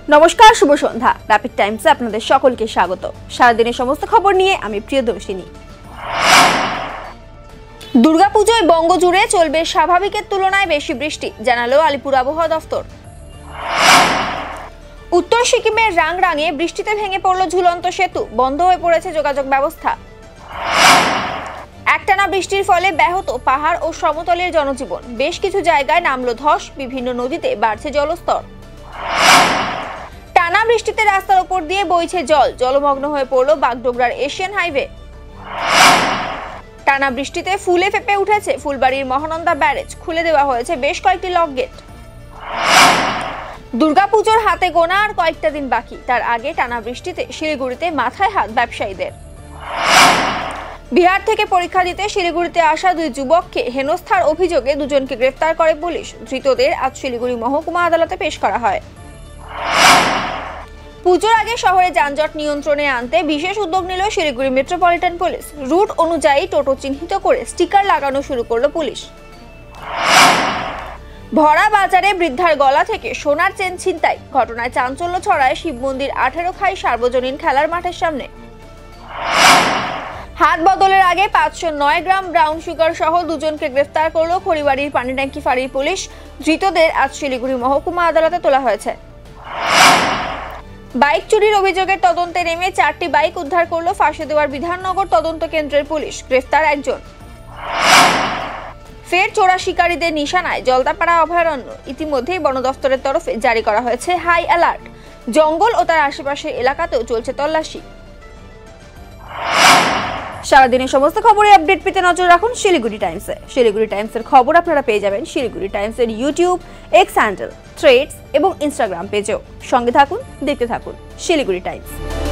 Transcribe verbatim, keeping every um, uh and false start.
নমস্কার, শুভ সন্ধ্যা। র্যাপিড টাইমসে আপনাদের সকলকে স্বাগত। সারাদিনের সমস্ত খবর নিয়ে আমি প্রিয়দর্শিনী। দুর্গাপূজায় বঙ্গ জুড়ে চলবে স্বাভাবিকের তুলনায় বেশি বৃষ্টি, জানালো আলিপুর আবহাওয়া দফতর। উত্তর সিকিমের রাংরাঙে বৃষ্টিতে ভেঙে পড়ল ঝুলন্ত সেতু, বন্ধ হয়ে পড়েছে যোগাযোগ ব্যবস্থা। একটানা বৃষ্টির ফলে ব্যাহত পাহাড় ও সমতলের জনজীবন, বেশ কিছু জায়গায় নামলো ধস, বিভিন্ন নদীতে বাড়ছে জলস্তর। টানা বৃষ্টিতে রাস্তার উপর দিয়ে বইছে জল, জলমগ্ন হয়ে পড়ল বাগডোগরার এশিয়ান হাইওয়ে। টানা বৃষ্টিতে ফুলে ফেপে উঠেছে ফুলবাড়ির মহানন্দা ব্যারেজ, খুলে দেওয়া হয়েছে বেশ কয়েকটি লক গেট। দুর্গাপুজোর হাতে গোনা আর কয়েকটা দিন বাকি, তার আগে টানা বৃষ্টিতে শিলিগুড়িতে মাথায় হাত ব্যবসায়ীদের। বিহার থেকে পরীক্ষা দিতে শিলিগুড়িতে আসা দুই যুবককে হেনস্থার অভিযোগে দুজনকে গ্রেফতার করে পুলিশ। ধৃতদের আজ শিলিগুড়ি মহকুমা আদালতে পেশ করা হয়। পুজোর আগে শহরে যানজট নিয়ন্ত্রণে আনতে বিশেষ উদ্যোগ নিল শিলিগুড়ি মেট্রোপলিটন পুলিশ। রুট অনুযায়ী টোটো চিহ্নিত করে স্টিকার লাগানো শুরু করলো পুলিশ। ভরা বাজারে বৃদ্ধার গলা থেকে সোনার চেন ছিনতাই, ঘটনায় চাঞ্চল্য ছড়ায় শিব মন্দির আঠেরো খাই সার্বজনীন খেলার মাঠের সামনে। হাত বদলের আগে পাঁচশো নয় গ্রাম ব্রাউন সুগার সহ দুজনকে গ্রেফতার করলো খড়িবাড়ির পানিট্যাঙ্কি ফাঁড়ির পুলিশ। ধৃতদের আজ শিলিগুড়ি মহকুমা আদালতে তোলা হয়েছে। বাইক চুরির অভিযোগের তদন্তে নেমে চারটি বাইক উদ্ধার করলো ফাঁসি দেওয়ার বিধাননগর তদন্ত কেন্দ্রের পুলিশ। গ্রেফতার একজন। ফের চোরা শিকারীদের নিশানায় জলদাপাড়া অভয়ারণ্য, ইতিমধ্যেই বন দফতরের তরফে জারি করা হয়েছে হাই অ্যালার্ট। জঙ্গল ও তার আশেপাশের এলাকাতেও চলছে তল্লাশি। সারাদিনের সমস্ত খবরে আপডেট পেতে নজর রাখুন শিলিগুড়ি টাইমসে। শিলিগুড়ি টাইমসের খবর আপনারা পেয়ে যাবেন শিলিগুড়ি টাইমসের ইউটিউব, এক্স হ্যান্ডেল, থ্রেডস এবং ইনস্টাগ্রাম পেজেও। সঙ্গে থাকুন, দেখতে থাকুন শিলিগুড়ি টাইমস।